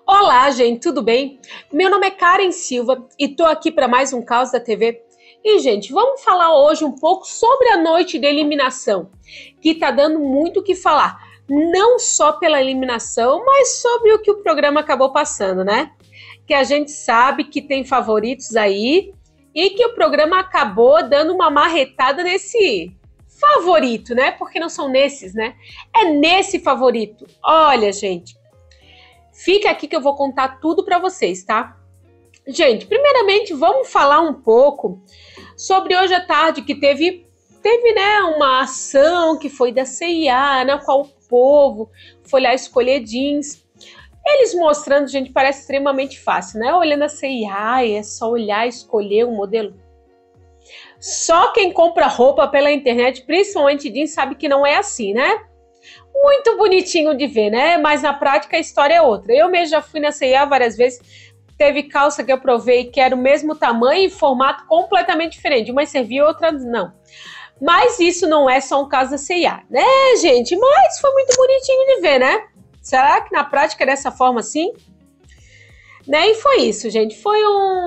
Olá, gente, tudo bem? Meu nome é Karen Silva e tô aqui para mais um Caos da TV. E, gente, vamos falar hoje um pouco sobre a noite de eliminação, que tá dando muito o que falar, não só pela eliminação, mas sobre o que o programa acabou passando, né? Que a gente sabe que tem favoritos aí e que o programa acabou dando uma marretada nesse favorito, né? Porque não são nesses, né? É nesse favorito. Olha, gente, fica aqui que eu vou contar tudo para vocês, tá? Gente, primeiramente vamos falar um pouco sobre hoje à tarde que teve né, uma ação que foi da CIA, na qual o povo foi lá escolher jeans. Eles mostrando, gente, parece extremamente fácil, né? Olhando a CIA, é só olhar e escolher um modelo. Só quem compra roupa pela internet, principalmente jeans, sabe que não é assim, né? Muito bonitinho de ver, né? Mas na prática a história é outra. Eu mesmo já fui na C&A várias vezes. Teve calça que eu provei que era o mesmo tamanho e formato completamente diferente. Uma servia, outra não. Mas isso não é só um caso da C&A, né, gente? Mas foi muito bonitinho de ver, né? Será que na prática é dessa forma assim? Né? E foi isso, gente. Foi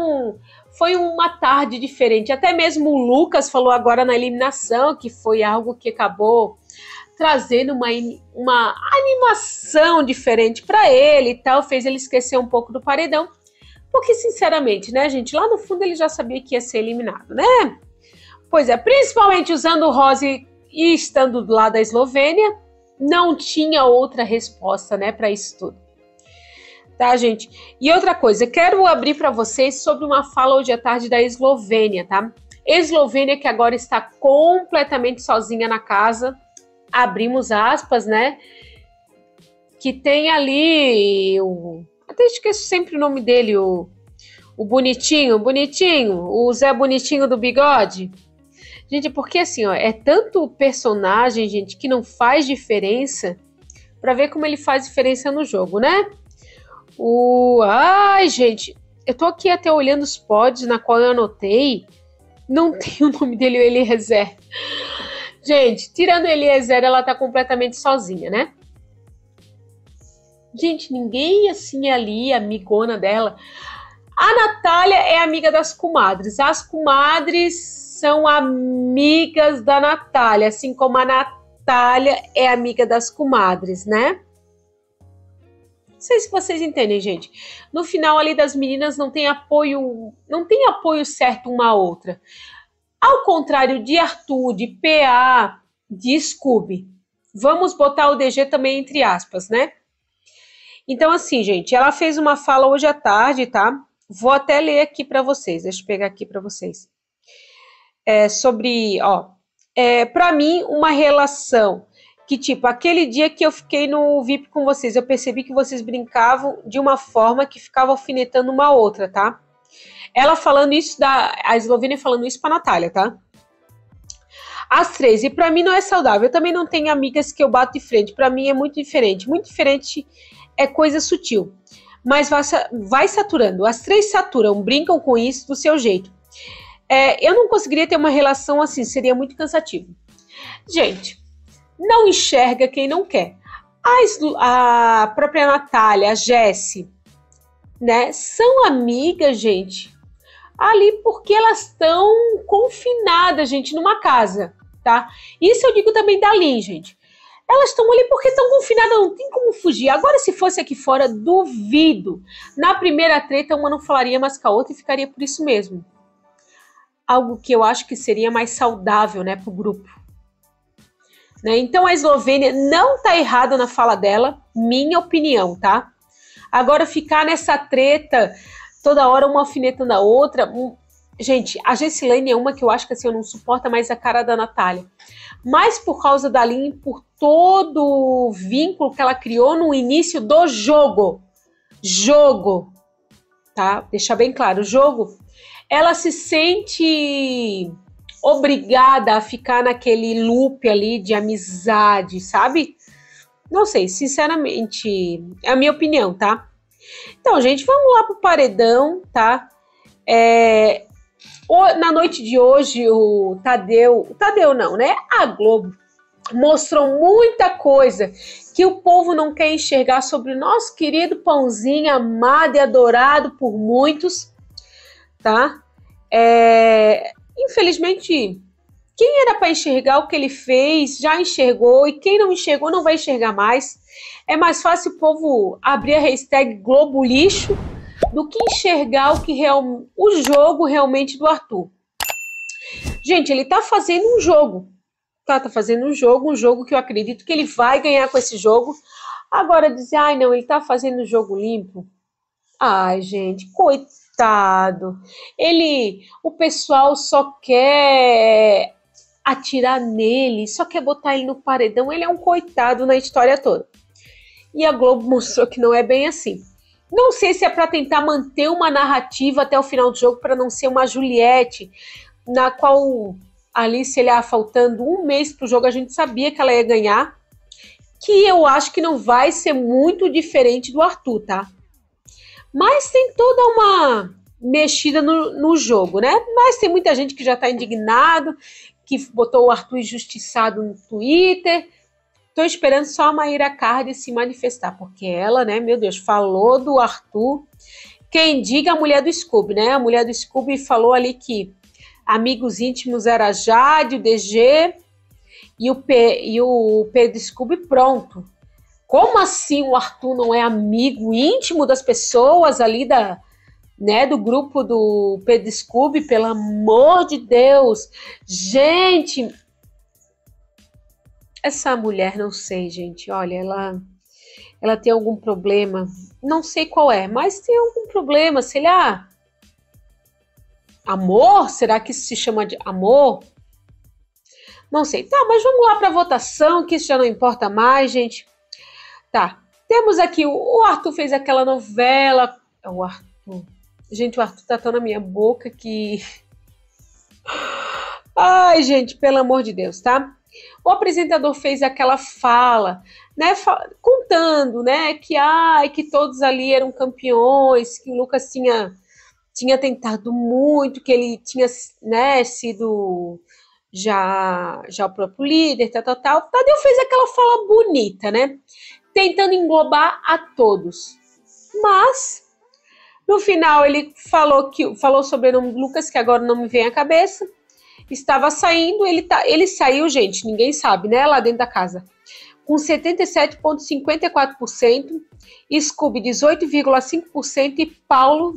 uma tarde diferente. Até mesmo o Lucas falou agora na eliminação que foi algo que acabou trazendo uma animação diferente para ele e tal, fez ele esquecer um pouco do paredão, porque sinceramente, né, gente, lá no fundo ele já sabia que ia ser eliminado, né? Pois é, principalmente usando o rosa e estando do lado da Eslovênia, não tinha outra resposta, né, para isso tudo. Tá, gente? E outra coisa, quero abrir para vocês sobre uma fala hoje à tarde da Eslovênia, tá? Eslovênia que agora está completamente sozinha na casa, abrimos aspas, né? Que tem ali até esqueço sempre o nome dele, o bonitinho, o Zé Bonitinho do bigode. Gente, porque assim, ó, é tanto personagem, gente, que não faz diferença, para ver como ele faz diferença no jogo, né? Ai, gente, eu tô aqui até olhando os pods na qual eu anotei, não tem o nome dele, o Eliezer. Gente, tirando Eliezer, ela tá completamente sozinha, né? Gente, ninguém assim ali, amigona dela. A Natália é amiga das comadres. As comadres são amigas da Natália, assim como a Natália é amiga das comadres, né? Não sei se vocês entendem, gente. No final ali das meninas não tem apoio certo uma à outra. Ao contrário de Arthur, de PA, de Scooby. Vamos botar o DG também entre aspas, né? Então, assim, gente, ela fez uma fala hoje à tarde, tá? Vou até ler aqui para vocês. Deixa eu pegar aqui para vocês. Sobre, para mim, uma relação que, tipo, aquele dia que eu fiquei no VIP com vocês, eu percebi que vocês brincavam de uma forma que ficava alfinetando uma outra, tá? Ela falando isso, a Eslovênia falando isso pra Natália, tá? As três, e pra mim não é saudável. Eu também não tenho amigas que eu bato de frente. Pra mim é muito diferente. Muito diferente é coisa sutil. Mas vai saturando. As três saturam, brincam com isso do seu jeito. Eu não conseguiria ter uma relação assim, seria muito cansativo. Gente, não enxerga quem não quer. A própria Natália, a Jessi, né, são amigas, gente, ali porque elas estão confinadas, gente, numa casa, tá? Isso eu digo também da Lin, gente. Elas estão ali porque estão confinadas, não tem como fugir. Agora, se fosse aqui fora, duvido. Na primeira treta, uma não falaria mais com a outra e ficaria por isso mesmo. Algo que eu acho que seria mais saudável, né, pro grupo. Né? Então, a Eslovênia não tá errada na fala dela, minha opinião, tá? Agora, ficar nessa treta, toda hora uma alfinetando a outra. Gente, a Gessilane é uma que eu acho que assim, eu não suporto mais a cara da Natália. Mas por causa da Lin, por todo o vínculo que ela criou no início do jogo. Jogo, tá? Deixar bem claro, o jogo. Ela se sente obrigada a ficar naquele loop ali de amizade, sabe? Não sei, sinceramente, é a minha opinião, tá? Então, gente, vamos lá pro paredão, tá? Na noite de hoje, o Tadeu não, né? A Globo mostrou muita coisa que o povo não quer enxergar sobre o nosso querido pãozinho, amado e adorado por muitos, tá? Infelizmente, quem era para enxergar o que ele fez, já enxergou, e quem não enxergou não vai enxergar mais. É mais fácil o povo abrir a hashtag Globo Lixo do que enxergar o jogo realmente do Arthur. Gente, ele tá fazendo um jogo. Tá fazendo um jogo que eu acredito que ele vai ganhar com esse jogo. Agora dizer, ai não, ele tá fazendo um jogo limpo. Ai, gente, coitado. O pessoal só quer atirar nele, só quer botar ele no paredão. Ele é um coitado na história toda. E a Globo mostrou que não é bem assim. Não sei se é para tentar manter uma narrativa até o final do jogo, para não ser uma Juliette, na qual ali, se ele ia faltando um mês pro jogo, a gente sabia que ela ia ganhar. Que eu acho que não vai ser muito diferente do Arthur, tá? Mas tem toda uma mexida no jogo, né? Mas tem muita gente que já tá indignado, que botou o Arthur injustiçado no Twitter. Tô esperando só a Mayra Card se manifestar, porque ela, né, meu Deus, falou do Arthur. Quem diga a mulher do Scooby, né? A mulher do Scooby falou ali que amigos íntimos era a Jade, o DG e o Pedro Scooby, pronto. Como assim o Arthur não é amigo íntimo das pessoas ali do grupo do Pedro Scooby? Pelo amor de Deus! Gente, essa mulher, não sei, gente, olha, ela tem algum problema, não sei qual é, mas tem algum problema, sei lá, amor? Será que isso se chama de amor? Não sei. Tá, mas vamos lá para a votação, que isso já não importa mais, gente. Tá, temos aqui, o Arthur fez aquela novela. O Arthur. Gente, o Arthur tá tão na minha boca que... Ai, gente, pelo amor de Deus, tá? O apresentador fez aquela fala, né, contando, né, que todos ali eram campeões, que o Lucas tinha tentado muito, que ele tinha, né, sido já o próprio líder, tal. Tadeu fez aquela fala bonita, né, tentando englobar a todos. Mas, no final, ele falou o sobrenome do Lucas, que agora não me vem à cabeça. Estava saindo, ele saiu, gente, ninguém sabe, né, lá dentro da casa, com 77,54%, Scooby 18,5% e Paulo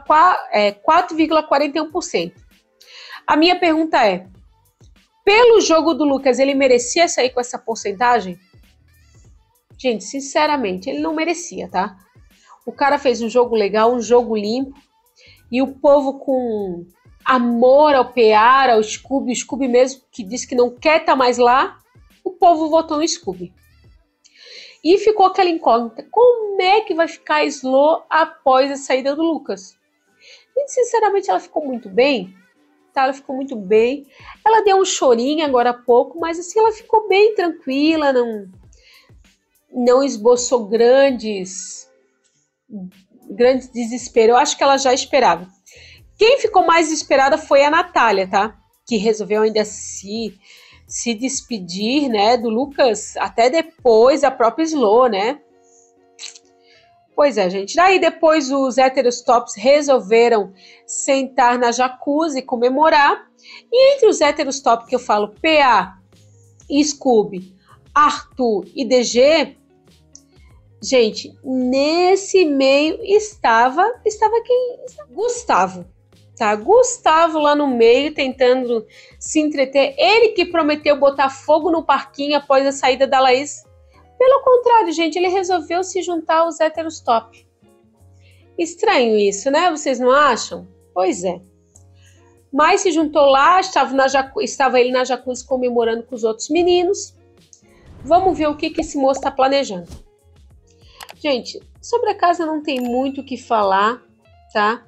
4,41%. A minha pergunta é, pelo jogo do Lucas, ele merecia sair com essa porcentagem? Gente, sinceramente, ele não merecia, tá? O cara fez um jogo legal, um jogo limpo, e o povo com amor ao PA, ao Scooby, o Scooby mesmo, que disse que não quer estar mais lá, o povo votou no Scooby. E ficou aquela incógnita, como é que vai ficar a Slo após a saída do Lucas? E, sinceramente, ela ficou muito bem, tá? Ela ficou muito bem. Ela deu um chorinho agora há pouco, mas assim, ela ficou bem tranquila, não esboçou grandes desespero. Eu acho que ela já esperava. Quem ficou mais desesperada foi a Natália, tá? Que resolveu ainda se despedir, né, do Lucas, até depois a própria Slo, né? Pois é, gente. Daí depois os héteros tops resolveram sentar na jacuzzi e comemorar. E entre os héteros top que eu falo, PA, Scooby, Arthur e DG, gente, nesse meio estava quem? Gustavo. Tá, Gustavo lá no meio tentando se entreter, ele que prometeu botar fogo no parquinho após a saída da Laís. Pelo contrário, gente, ele resolveu se juntar aos héteros top. Estranho isso, né? Vocês não acham? Pois é. Mas se juntou lá, estava ele na jacuzzi comemorando com os outros meninos. Vamos ver o que esse moço está planejando. Gente, sobre a casa não tem muito o que falar, tá?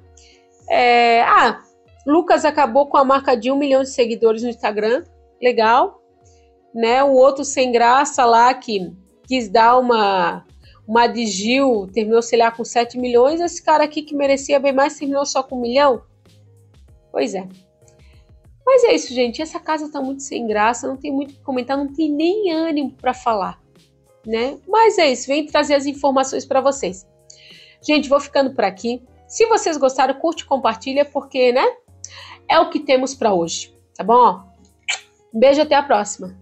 Lucas acabou com a marca de 1 milhão de seguidores no Instagram, legal, né? O outro sem graça lá que quis dar uma de Gil, terminou, sei lá, com 7 milhões, esse cara aqui que merecia bem mais terminou só com 1 milhão? Pois é. Mas é isso, gente, essa casa tá muito sem graça, não tem muito o que comentar, não tem nem ânimo para falar, né? Mas é isso, vem trazer as informações para vocês. Gente, vou ficando por aqui. Se vocês gostaram, curte e compartilha, porque, né? É o que temos para hoje, tá bom? Um beijo, até a próxima.